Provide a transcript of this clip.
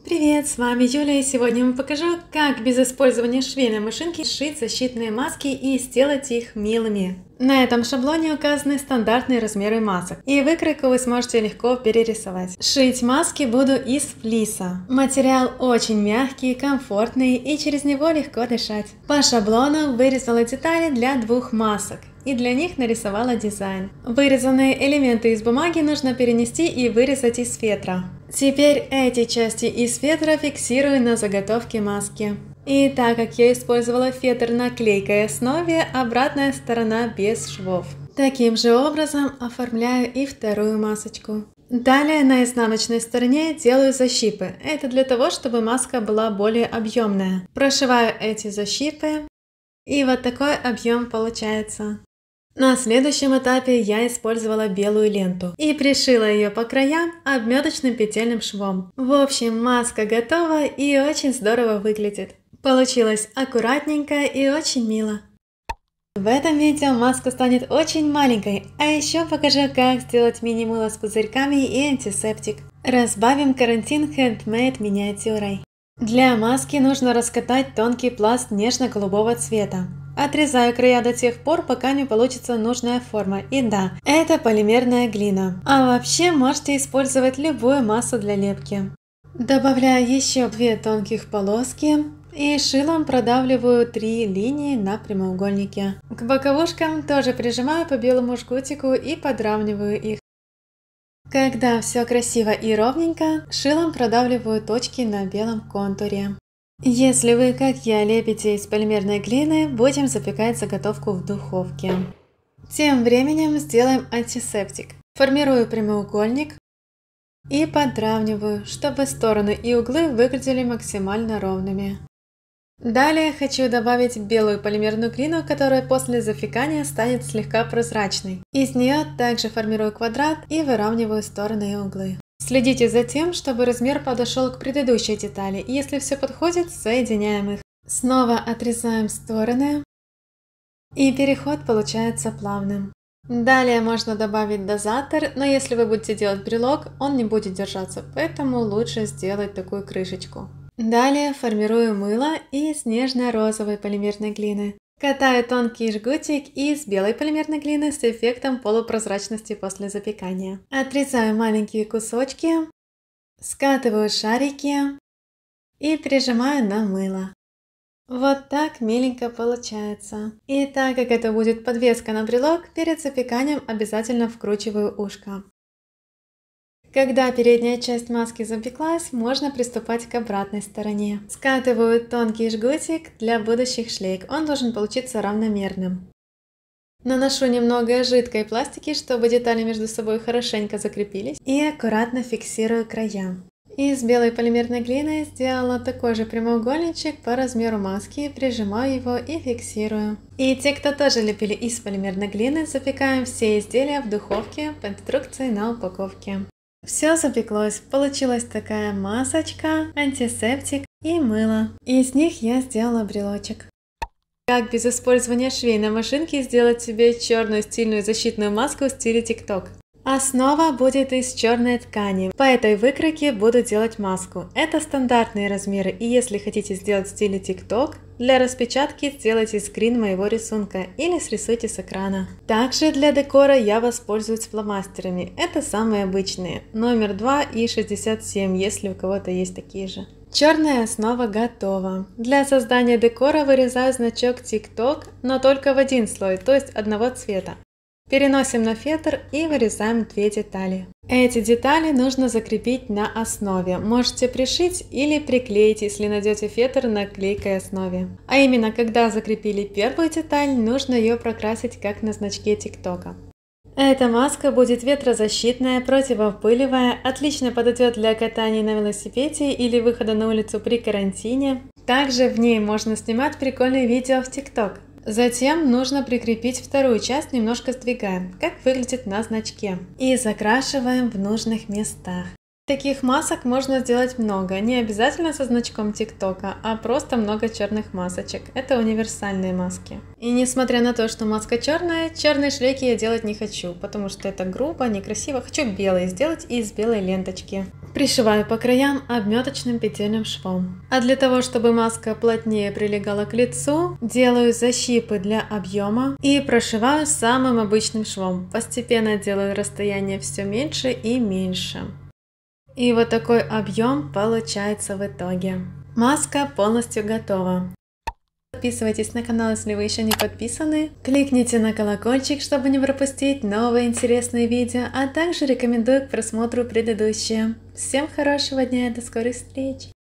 Привет, с вами Юля, и сегодня я вам покажу, как без использования швейной машинки сшить защитные маски и сделать их милыми. На этом шаблоне указаны стандартные размеры масок, и выкройку вы сможете легко перерисовать. Шить маски буду из флиса. Материал очень мягкий, комфортный, и через него легко дышать. По шаблону вырезала детали для двух масок, и для них нарисовала дизайн. Вырезанные элементы из бумаги нужно перенести и вырезать из фетра. Теперь эти части из фетра фиксирую на заготовке маски. И так как я использовала фетр на клейкой основе, обратная сторона без швов. Таким же образом оформляю и вторую масочку. Далее на изнаночной стороне делаю защипы. Это для того, чтобы маска была более объемная. Прошиваю эти защипы, и вот такой объем получается. На следующем этапе я использовала белую ленту и пришила ее по краям обметочным петельным швом. В общем, маска готова и очень здорово выглядит. Получилось аккуратненько и очень мило. В этом видео маска станет очень маленькой, а еще покажу, как сделать мини-мыло с пузырьками и антисептик. Разбавим карантин Handmade миниатюрой. Для маски нужно раскатать тонкий пласт нежно-голубого цвета. Отрезаю края до тех пор, пока не получится нужная форма. И да, это полимерная глина. А вообще можете использовать любую массу для лепки. Добавляю еще 2 тонких полоски и шилом продавливаю 3 линии на прямоугольнике. К боковушкам тоже прижимаю по белому жгутику и подравниваю их. Когда все красиво и ровненько, шилом продавливаю точки на белом контуре. Если вы, как я, лепите из полимерной глины, будем запекать заготовку в духовке. Тем временем сделаем антисептик. Формирую прямоугольник и подравниваю, чтобы стороны и углы выглядели максимально ровными. Далее хочу добавить белую полимерную глину, которая после запекания станет слегка прозрачной. Из нее также формирую квадрат и выравниваю стороны и углы. Следите за тем, чтобы размер подошел к предыдущей детали. Если все подходит, соединяем их. Снова отрезаем стороны, и переход получается плавным. Далее можно добавить дозатор, но если вы будете делать брелок, он не будет держаться, поэтому лучше сделать такую крышечку. Далее формирую мыло из нежно-розовой полимерной глины. Катаю тонкий жгутик из белой полимерной глины с эффектом полупрозрачности после запекания. Отрезаю маленькие кусочки, скатываю шарики и прижимаю на мыло. Вот так миленько получается. И так как это будет подвеска на брелок, перед запеканием обязательно вкручиваю ушко. Когда передняя часть маски запеклась, можно приступать к обратной стороне. Скатываю тонкий жгутик для будущих шлейк, он должен получиться равномерным. Наношу немного жидкой пластики, чтобы детали между собой хорошенько закрепились, и аккуратно фиксирую края. Из белой полимерной глины сделала такой же прямоугольничек по размеру маски, прижимаю его и фиксирую. И те, кто тоже лепили из полимерной глины, запекаем все изделия в духовке по инструкции на упаковке. Все запеклось, получилась такая масочка, антисептик и мыло. Из них я сделала брелочек. Как без использования швейной машинки сделать себе черную стильную защитную маску в стиле TikTok? Основа будет из черной ткани. По этой выкройке буду делать маску. Это стандартные размеры, и если хотите сделать в стиле TikTok, для распечатки сделайте скрин моего рисунка или срисуйте с экрана. Также для декора я воспользуюсь фломастерами. Это самые обычные. Номер 2 и 67, если у кого-то есть такие же. Черная основа готова. Для создания декора вырезаю значок TikTok, но только в один слой, то есть одного цвета. Переносим на фетр и вырезаем 2 детали. Эти детали нужно закрепить на основе. Можете пришить или приклеить, если найдете фетр на клейкой основе. А именно, когда закрепили первую деталь, нужно ее прокрасить как на значке ТикТока. Эта маска будет ветрозащитная, противопылевая, отлично подойдет для катания на велосипеде или выхода на улицу при карантине. Также в ней можно снимать прикольные видео в ТикТок. Затем нужно прикрепить вторую часть, немножко сдвигаем, как выглядит на значке. И закрашиваем в нужных местах. Таких масок можно сделать много, не обязательно со значком ТикТока, а просто много черных масочек. Это универсальные маски. И несмотря на то, что маска черная, черные шлейки я делать не хочу, потому что это грубо, некрасиво. Хочу белые сделать из белой ленточки. Пришиваю по краям обметочным петельным швом. А для того, чтобы маска плотнее прилегала к лицу, делаю защипы для объема и прошиваю самым обычным швом. Постепенно делаю расстояние все меньше и меньше. И вот такой объем получается в итоге. Маска полностью готова. Подписывайтесь на канал, если вы еще не подписаны. Кликните на колокольчик, чтобы не пропустить новые интересные видео, а также рекомендую к просмотру предыдущие. Всем хорошего дня и до скорых встреч!